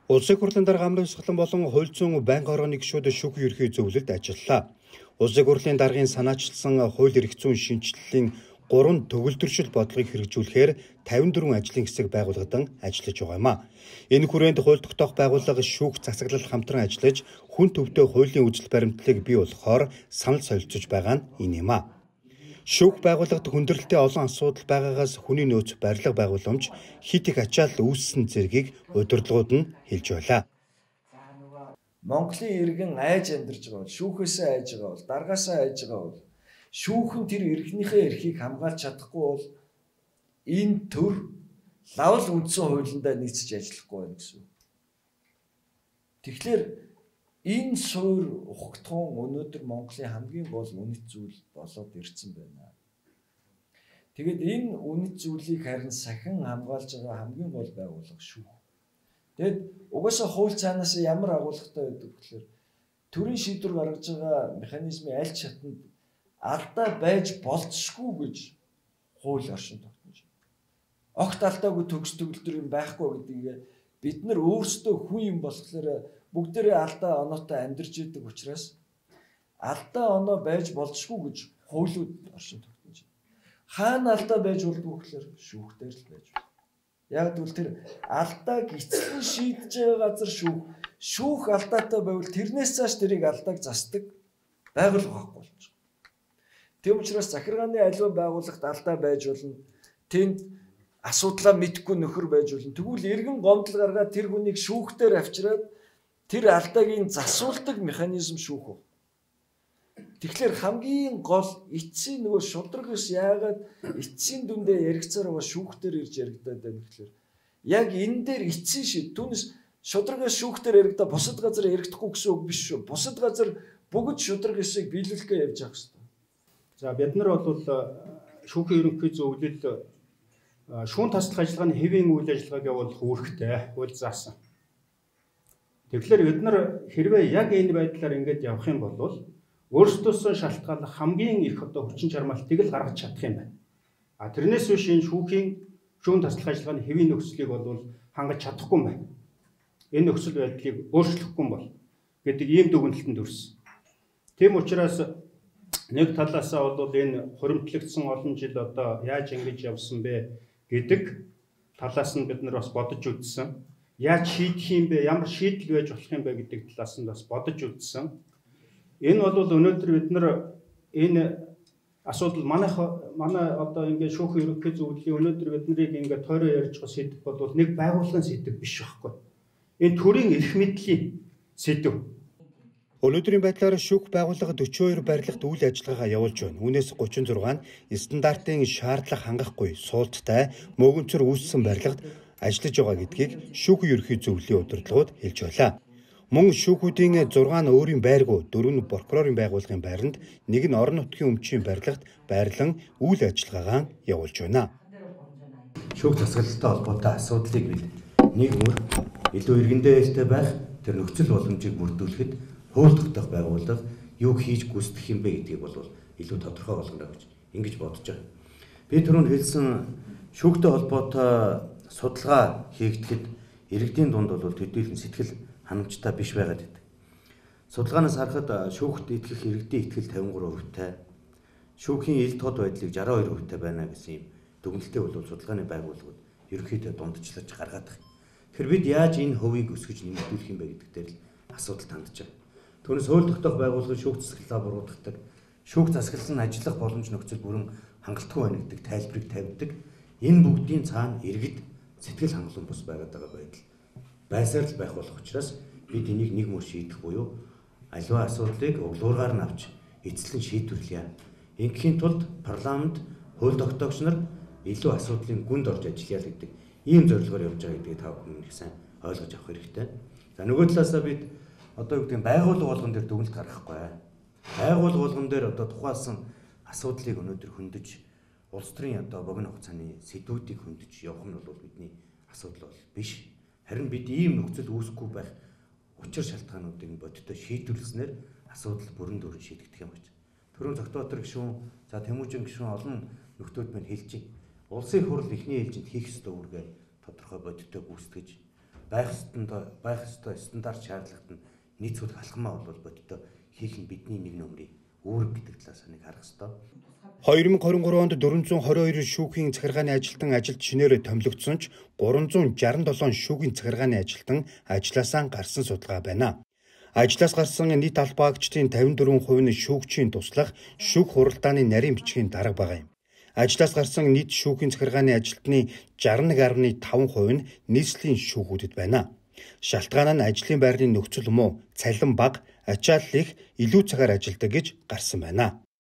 Улсын хурлын дарга амрын сахлан болон хууль зүйн байнга орооны гишүүд шүүхийн ерхий зөвлөлд ажиллалаа. Улсын хурлын даргын санаачилсан хууль эрх зүйн шинжилгэлийн 3 төгөлдршил бодлогыг хэрэгжүүлэхээр 54 ажлын хэсэг байгуулагдсан ажиллаж байгаа юм а. Энэ хүрээнд хууль тогтоох байгууллага шүүх засаглал хамтран ажиллаж хүн төвтэй хуулийн үзэл баримтлалыг бий болгохоор санал солилцож байгаа нь энэ юм а. Шүүх байгууллагад хүндрэлтэй олон асуудал байгаагаас хүний нөөц барилга байгууламж хит их ачаал үүссэн зэргийг удирдлагууд нь хэлж байлаа. Монголын иргэн айж амьдарч байгаа бол шүүхээсээ айж байгаа бол даргаасаа айж байгаа бол шүүхэн тэр иргэнийхээ эрхийг хамгаалж чадахгүй бол энэ төр лавл үндсэн хуулиндаа нийцэж ажиллахгүй байна гэсэн. Тэгэхээр энэ суурь ухагтхан өнөөдөр Монголын хамгийн гол үнэт зүйл болоод ирсэн байна. Тэгэд энэ үнэт зүйлийг харин сахин хамгаалж байгаа хамгийн гол байгууллага шүүх. Тэгэд угаасаа хууль цаанаас ямар агуулгатай байдаг гэхээр төрийн шийдвэр гаргаж байгаа механизмын аль шатнд алдаа байж болцсохгүй гэж хууль оршин тогтнож байна. Огт алдаагүй төгс төгөлдөр юм байхгүй гэдгийг бид нар өөрсдөө хүн юм болохоор бүгдээрээ алдаа оноотой амьдарч идэг учраас алдаа оноо байж болзошгүй гэж хуулиуд оршин тогтнож байна. Хаана алдаа байж болдгоо гэхээр шүүхтэр л байж байна. Яг тэгвэл тэр алдааг эцэслэн шийдэж байгаа газар шүүх алдаатай байвал тэрнээс цааш тэрийг алдааг засдаг байгууллага байхгүй болж байна. Тэм учраас захиргааны аливаа байгууллагт алдаа байж болно. Тэнд асуудлаа мэдхгүй нөхөр байж болно. Тэгвэл иргэн гомдол гаргаад тэр хүнийг шүүхтэр авчираад тэр алдаагийн засуулдаг механизм шүүх. Тэгэхээр хамгийн гол эцсийн нөгөө шудраг ус яагаад эцсийн дүндээ яригцаар байгаа шүүхтэр ирж яригдаад байна гэхээр яг энэ дээр эцсийн шид түүнээс шудрагаас шүүхтэр яригдаа бусад газар яригдахгүй гэсэн үг биш шүү. Бусад газар бүгд шудраг эсийг биелүүлэхээ явж байгаа хэрэгтэй. За бид нар бол шүүхийн ерөнхий зөвлөл шүүн таслах ажиллагааны хэвийн үйл ажиллагааг явуулах үүрэгтэй хууль заасан. Тэгэхээр бид нар хэрвээ яг энэ байдлаар ингэж явах юм бол өөрсдөөсөө шалтгааллах хамгийн их хүчин чармаалтыг л гаргаж чадах юм байна. А тэрнээс биш энэ шүүн таслах ажиллагааны хэвийн нөхцөлийг бол хангаж чадахгүй юм байна. Энэ нөхцөл байдлыг өөрчлөхгүй бол гэдэг ийм дүгнэлтэнд хүрсэн. Тийм учраас нэг талаасаа бол энэ хуримтлагдсан олон жил одоо яаж ингэж явсан бэ гэдэг талаас нь бид нар бас бодож үзсэн. Яаж шийдэх юм бэ? Ямар шийдэл байж болох юм бэ гэдэг талаас нь бас бодож үзсэн. Энэ бол өнөөдөр бид нар энэ асуудал манай одоо ингээд шүүхийн ерөнхий зөвлөлийн өнөөдөр бид нарыг ингээд тойроо ярьж байгаа сэдв бол нэг байгууллагын сэдв биш байхгүй. Энэ төрийн эрх мэдлийн сэдв. Өнөөдрийн байдлаар шүүх байгууллага 42 барилгад үйл ажиллагаагаа явуулж байна. Үүнээс 36 нь стандартын шаардлага хангахгүй суулттай мөнгөнцөр үүссэн барилгад ажиллаж байгаа гэдгийг шүүхийн ерөнхий зөвлөлийн удирдлагууд хэлж байлаа. Мөн шүүхүүдийн 6 нь өөрийн байргуу, 4 нь прокурорын байгууллагын байранд, 1 нь орон нутгийн өмчийн барилгад байрлан үйл ажиллагаагаа явуулж байна. Шүүх засаглалтай холбоотой асуудлыг бид нэг мөр илүү иргэндээ ээлтэй байх тэр нөхцөл боломжийг бүрдүүлэхэд хууль тогтоох байгууллага юу хийж гүйцэтгэх юм бэ гэдгийг бол илүү тодорхой болгоно гэж ингэж бодож байгаа. Би түрүүнд хэлсэн шүүхтэй холбоотой судалгаа хийгдэхэд иргэдийн дунд бол төдийлөн сэтгэл ханамжтай биш байгаад байдаг. Судалгаанаас харахад шүүхт итгэх иргэдийн итгэл 53%-тай, шүүхийн ил тод байдлыг 62%-тай байна гэсэн юм дүгнэлтээ бол судалгааны байгууллагууд ерөнхийдөө дундчлаж гаргаад байна. Тэгэхээр бид яаж энэ хувийг өсгөж нэмэгдүүлэх юм бэ гэдэг дээр л асуудал тандж байгаа. Түүнээс хууль тогтоох байгууллагын шүүх засаглалаа буруутгадаг, шүүх засаглал нь ажиллах боломж нөхцөл бүрэн хангалтгүй байна гэдэг тайлбарыг тавьдаг. Энэ бүгдийн цаана иргэд сэтгэл хангалуун бус байгаад байгаа байдал байсаар л байх болох учраас бид энийг нэг мөр шийдэх буюу аливаа асуудлыг углуургаар нь авч эцэслэн шийдвэрлэе. Ингээхийн тулд парламент, хууль тогтоогч нар илүү асуудлын гүнд орж ажиллая гэдэг ийм зорилгоор явж байгаа гэдгийг та бүхэн их сайн ойлгож авах хэрэгтэй. За нөгөө талаасаа бид одоо юу гэдэг байгууллага болгон дээр дүгнэлт гаргахгүй. Байгууллага болгон дээр одоо тухайлсан асуудлыг өнөөдөр хөндөж улс төрийн одоо богино хугацааны сэдвүүдийг хөндөж явах нь бол бидний асуудал бол биш. Харин бид ийм нөхцөл үүсэхгүй байх учир шалтгаануудыг бодиттой шийдвэрлэснээр асуудал бүрэн дүүрэн шийдэгдэх юм гэж. Түрүүн Цогтбаатар гишүүн, за Тэмүүжин гишүүн олон нөхдүүд мань хэлж байна. Улсын хурл эхний ээлжинд хийх ёстой үүргээ тодорхой бодиттой гүйцэтгэж байх ёстой стандарт шаардлагат нь нийцүүлэх алхмаа бол бодиттой хийх нь бидний нэг нөмрийн үүрэг гэдэг талаас нэг харах ёстой. 2023 онд 422 шүүхийн захиргааны ажилтан ажилд шинээр томилогдсон ч 367 шүүхийн захиргааны ажилтан ажлаасаа гарсан судалгаа байна. Ажлаас гарсан нийт албаагчдын 54% нь шүүгчийн туслах шүүх хуралдааны нарийн бичгийн дарга байгаа юм. Ажлаас гарсан нийт шүүхийн захиргааны ажилтны 61.5% нь нийслэлийн шүүхүүдэд байна. Шалтгаан нь ажлын байрны нөхцөл муу, цалин бага, ачаалал их, илүү цагаар ажилдаг гэж гарсан байна.